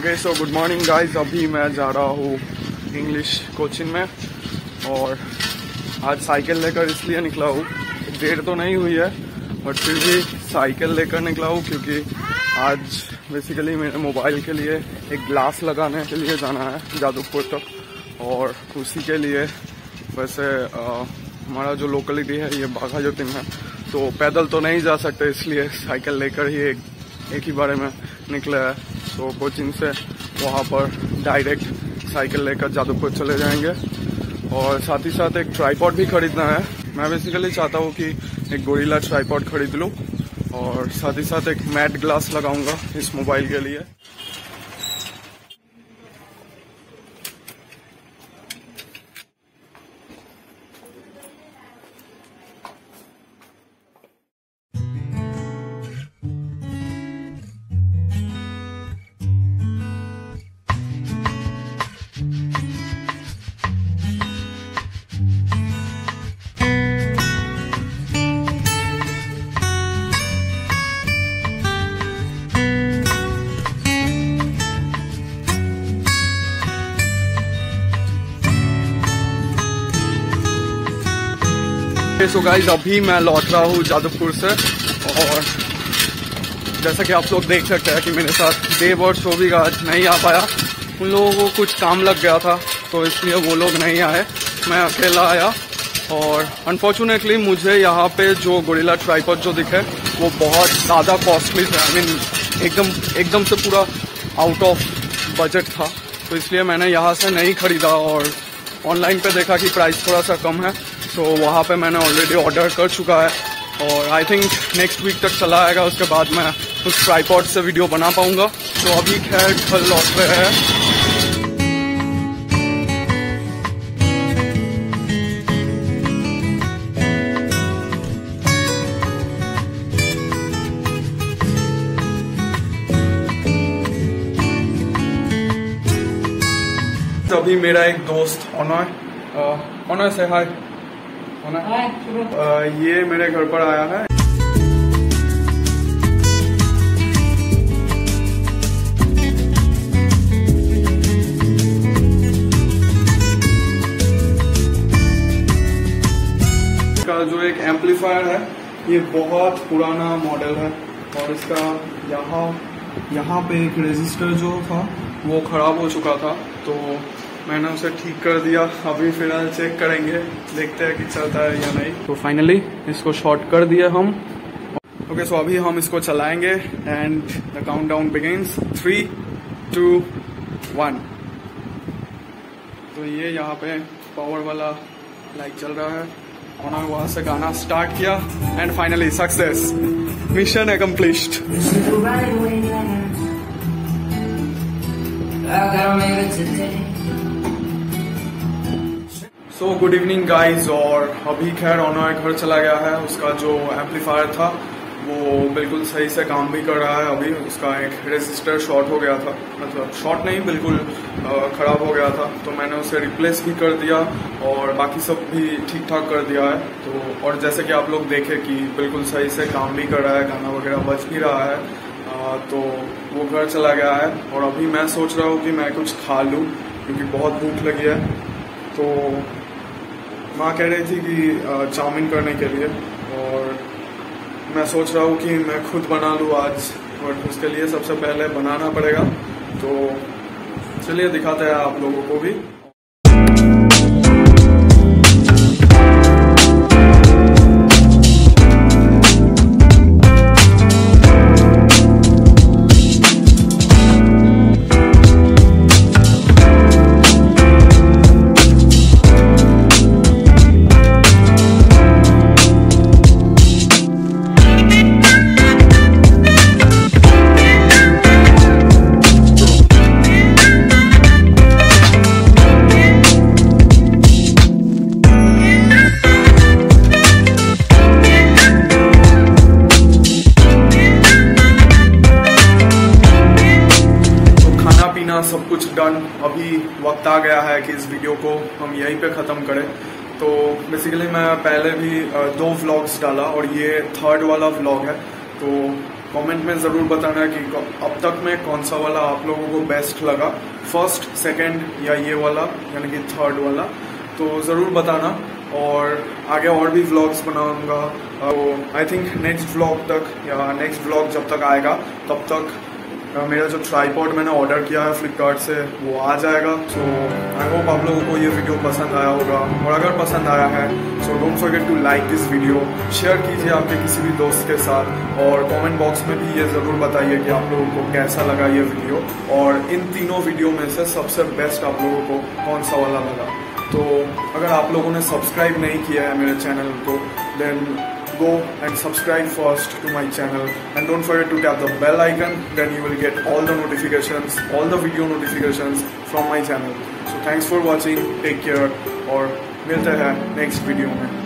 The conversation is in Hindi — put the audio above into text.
Okay so good morning guys. अभी मैं जा रहा हूँ इंग्लिश कोचिंग में और आज साइकिल लेकर इसलिए निकला हूँ, देर तो नहीं हुई है बट फिर भी साइकिल लेकर निकला हूँ क्योंकि आज बेसिकली मेरे मोबाइल के लिए एक ग्लास लगाने के लिए जाना है जादूपुर तक। और उसी के लिए वैसे हमारा जो लोकेलिटी है ये बाघा जोतिन है, तो पैदल तो नहीं जा सकते, इसलिए साइकिल लेकर ही एक ही बारे में निकले है। तो कोचिंग से वहाँ पर डायरेक्ट साइकिल लेकर जादूपुर चले जाएंगे और साथ ही साथ एक ट्राइपॉड भी खरीदना है। मैं बेसिकली चाहता हूँ कि एक गोरिल्ला ट्राइपॉड खरीद लूँ और साथ ही साथ एक मैट ग्लास लगाऊंगा इस मोबाइल के लिए। सो गाइज अभी मैं लौट रहा हूँ जादूपुर से और जैसा कि आप लोग देख सकते हैं कि मेरे साथ देव और शोभी आज नहीं आ पाया। उन लोगों को कुछ काम लग गया था तो इसलिए वो लोग नहीं आए, मैं अकेला आया। और अनफॉर्चुनेटली मुझे यहाँ पे जो गोरिल्ला ट्राइपॉड जो दिखे वो बहुत ज़्यादा कॉस्टली था। आई मीन एकदम से पूरा आउट ऑफ बजट था, तो इसलिए मैंने यहाँ से नहीं खरीदा और ऑनलाइन पे देखा कि प्राइस थोड़ा सा कम है, तो वहाँ पे मैंने ऑलरेडी ऑर्डर कर चुका है और आई थिंक नेक्स्ट वीक तक चला आएगा। उसके बाद मैं उस ट्राइपॉड से वीडियो बना पाऊँगा। तो अभी खैर घर लौट रहे हैं। तो अभी मेरा एक दोस्त ऑनर से हाय ये मेरे घर पर आया है। इसका जो एक एम्पलीफायर है ये बहुत पुराना मॉडल है और इसका यहाँ पे एक रेजिस्टर जो था वो खराब हो चुका था, तो मैंने उसे ठीक कर दिया। अभी फिलहाल चेक करेंगे, देखते हैं कि चलता है या नहीं। तो फाइनली इसको शॉर्ट कर दिया हम। ओके सो अभी हम इसको चलाएंगे एंड द काउंटडाउन बिगिंस 3, 2, 1। तो ये यहाँ पे पावर वाला लाइट चल रहा है। उन्होंने वहां से गाना स्टार्ट किया and finally success, mission accomplished. So good evening guys. और अभी खैर ऑनर घर चला गया है। उसका जो एम्पलीफायर था वो बिल्कुल सही से काम भी कर रहा है। अभी उसका एक रेजिस्टर शॉर्ट हो गया था, मतलब शॉर्ट नहीं बिल्कुल खराब हो गया था, तो मैंने उसे रिप्लेस भी कर दिया और बाकी सब भी ठीक ठाक कर दिया है। तो और जैसे कि आप लोग देखे कि बिल्कुल सही से काम भी कर रहा है, गाना वगैरह बज भी रहा है। तो वो घर चला गया है और अभी मैं सोच रहा हूँ कि मैं कुछ खा लूँ क्योंकि बहुत भूख लगी है। तो माँ कह रही थी कि चाउमीन करने के लिए और मैं सोच रहा हूँ कि मैं खुद बना लूँ आज, और उसके लिए सबसे पहले बनाना पड़ेगा। तो चलिए दिखाते हैं आप लोगों को भी। सब कुछ डन। अभी वक्त आ गया है कि इस वीडियो को हम यहीं पे ख़त्म करें। तो बेसिकली मैं पहले भी 2 व्लॉग्स डाला और ये 3rd वाला व्लॉग है। तो कमेंट में ज़रूर बताना कि अब तक में कौन सा वाला आप लोगों को बेस्ट लगा, फर्स्ट, सेकंड या ये वाला यानी कि थर्ड वाला, तो ज़रूर बताना। और आगे और भी व्लॉग्स बनाऊंगा, तो आई थिंक नेक्स्ट व्लॉग तक या नेक्स्ट व्लॉग जब तक आएगा तब तक मेरा जो ट्राइपॉड मैंने ऑर्डर किया है फ्लिपकार्ट से वो आ जाएगा। सो आई होप आप लोगों को ये वीडियो पसंद आया होगा, और अगर पसंद आया है so don't forget to like this video, share कीजिए आपके किसी भी दोस्त के साथ, और कमेंट बॉक्स में भी ये ज़रूर बताइए कि आप लोगों को कैसा लगा ये वीडियो, और इन तीनों वीडियो में से सबसे बेस्ट आप लोगों को कौन सा वाला लगा। तो अगर आप लोगों ने सब्सक्राइब नहीं किया है मेरे चैनल को, then go and subscribe first to my channel, and don't forget to tap the bell icon, then you will get all the notifications, all the video notifications from my channel. So thanks for watching, take care, और मिलते हैं नेक्स्ट वीडियो में।